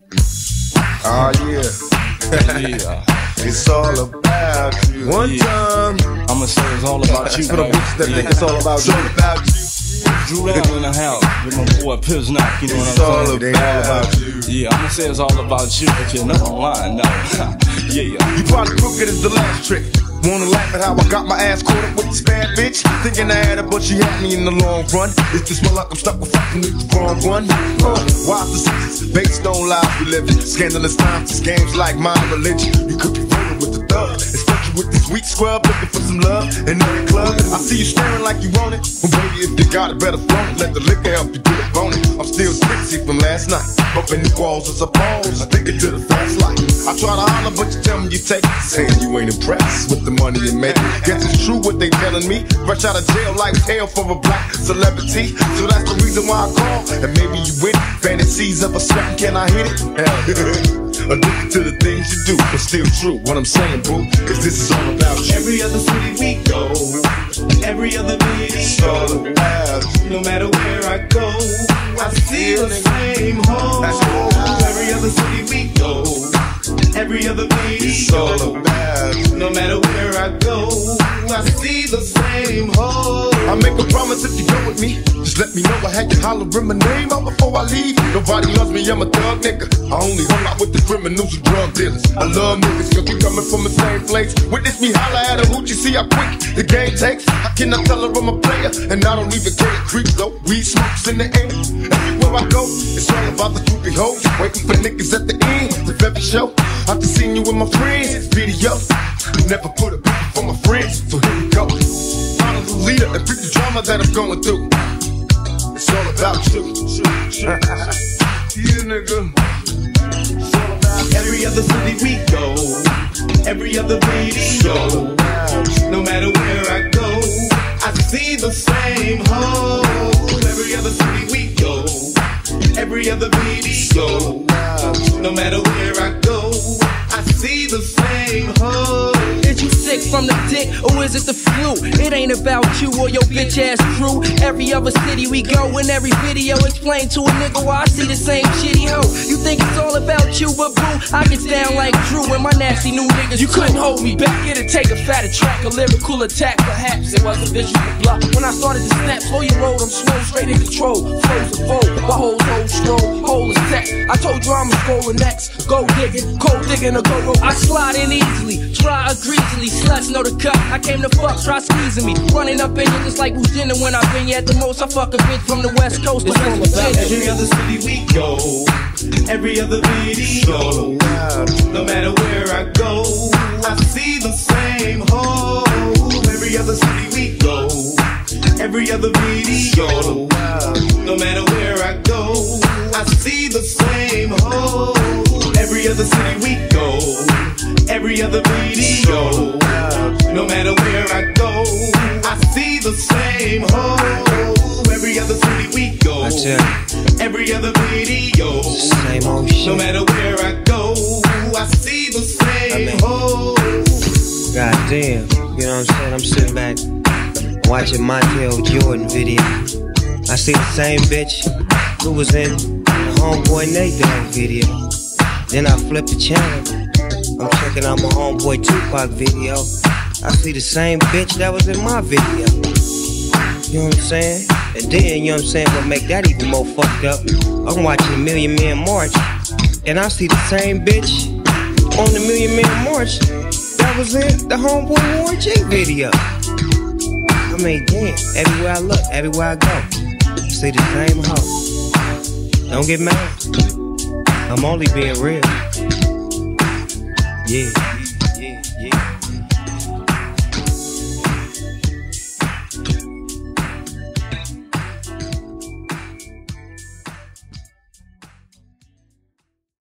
Oh yeah. Yeah. It's all about you. One time, I'ma say it's all about you. For the bitches that think it's all about you. Drew Down in the house with my boy Piz Knock, you know It's what all I'm saying? about you. Yeah, I'ma say it's all about you, but you're not online, no. Yeah. You probably crooked as the last trick. Wanna laugh at how I got my ass caught up with this bad bitch? Thinking I had her, but she had me in the long run. It's just my luck, I'm stuck with fucking with the wrong one. Why the success based on lies we live in? Scandalous times, it's games like my religion. You could be rolling with the thug, especially with this weak scrub looking for some love in every club. I see you staring like you want it. Well, baby, if you got it, better flaunt it. Let the liquor help you get it on it. I'm still tipsy from last night. Bumping the walls as I pause, thinking to the fast light. I try to holler, but you tell me you take it. Saying you ain't impressed with the money you make. Guess it's true what they telling me. Fresh out of jail like hell for a black celebrity. So that's the reason why I call. And maybe you win fantasies of a sweat. Can I hit it? Addicted to the things you do, but still true. What I'm saying, boo, is this is all about you. Every other city we go, every other video, It's all about you. no matter where I go, I see the same home. Every other city we go, every other It's all video, about you. no matter where I go, I see the same home. I make a promise if you go with me, just let me know. I had you hollering my name out before I leave. Nobody loves me, I'm a thug nigga. I only hung out with the criminals and drug dealers. I love niggas, cause we coming from the same place. Witness me holler at a hoochie, see how quick the game takes. I cannot tell her I'm a player, and I don't even care. Creep though, weed smokes in the air. Everywhere I go, it's all about the groupie hoes. Waiting for niggas at the end of every show. I just seen you with my friends, video. Never put a beat for my friends, so here we go. Follow the leader and beat the drama that I'm going through. It's all about you. Yeah, nigga. It's all about you. Every other city we go, every other video, no matter where I go, I see the same home. Every other city we go, every other video, no matter where I go, I see the same home. Is you sick from the dick, or is it the flu? It ain't about you or your bitch ass crew. Every other city we go, in every video, explain to a nigga why I see the same shitty hoe. You think it's all about you, but boo, I get down like Drew and my nasty new niggas. You couldn't hold me back, it'd take a fatter track, a lyrical attack. Perhaps it was a visual block. When I started to snap, slow your road, I'm slow, straight in control. Flows a fold, my whole stroll, whole is set. I told you I'm scrolling next, go digging, cold digging, or go roll. I slide in easily, dry or greasily, sluts know the cut. I came to fuck, try squeezing me, running up in you just like who's dinner when I've been at the most. I fuck a bitch from the West Coast, but that's Every other city we go, every other video, no matter where I go, I see the same home. Every other city we go, every other video, no matter where I go, I see the same home. Every other city we go, every other video, no matter where I go, I see the same home. Every other city we go, every other video, Same old shit. no matter where I go, I see the same home. God damn, you know what I'm saying? I'm sitting back watching Montel Jordan video. I see the same bitch who was in the Homeboy Nate Dogg video. Then I flip the channel, I'm checking out my Homeboy Tupac video. I see the same bitch that was in my video. You know what I'm saying? And then, you know what I'm saying, what make that even more fucked up, I'm watching Million Man March, and I see the same bitch on the Million Man March that was in the Homeboy Warren G video. I mean, damn, everywhere I look, everywhere I go, see the same hoe. Don't get mad, I'm only being real. Yeah, yeah, yeah.